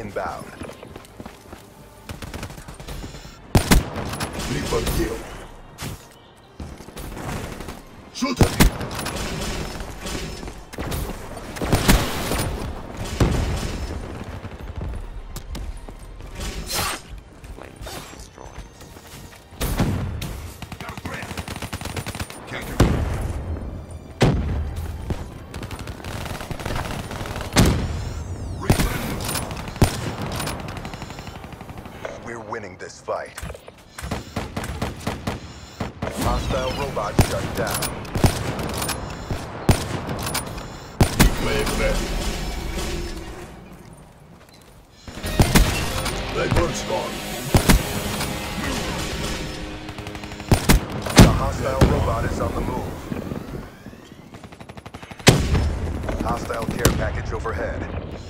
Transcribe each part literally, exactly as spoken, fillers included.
inbound. Triple kill. Shoot at him. We're winning this fight. Hostile robot shut down. Play ready. Legwork's gone. The hostile robot is on the move. Hostile care package overhead.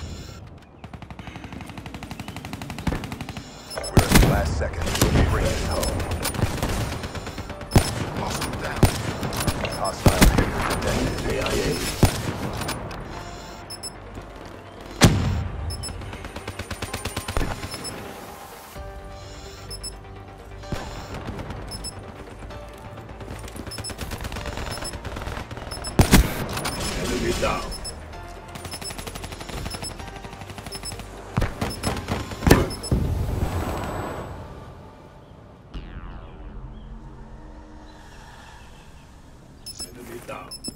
We're in the last seconds. We'll bring this home. Hostile down. Hostile hacker detected. A I A. Enemy down. Enemy down.